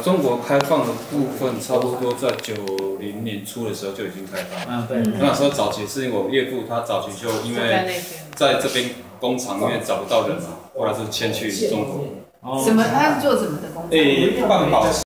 中国开放的部分差不多在90年初的时候就已经开放。 对。 那时候早期是因为我岳父他早期就因为在这边工厂因为找不到人嘛，后来是迁去中国。 什么？他是做什么的工作？ 半保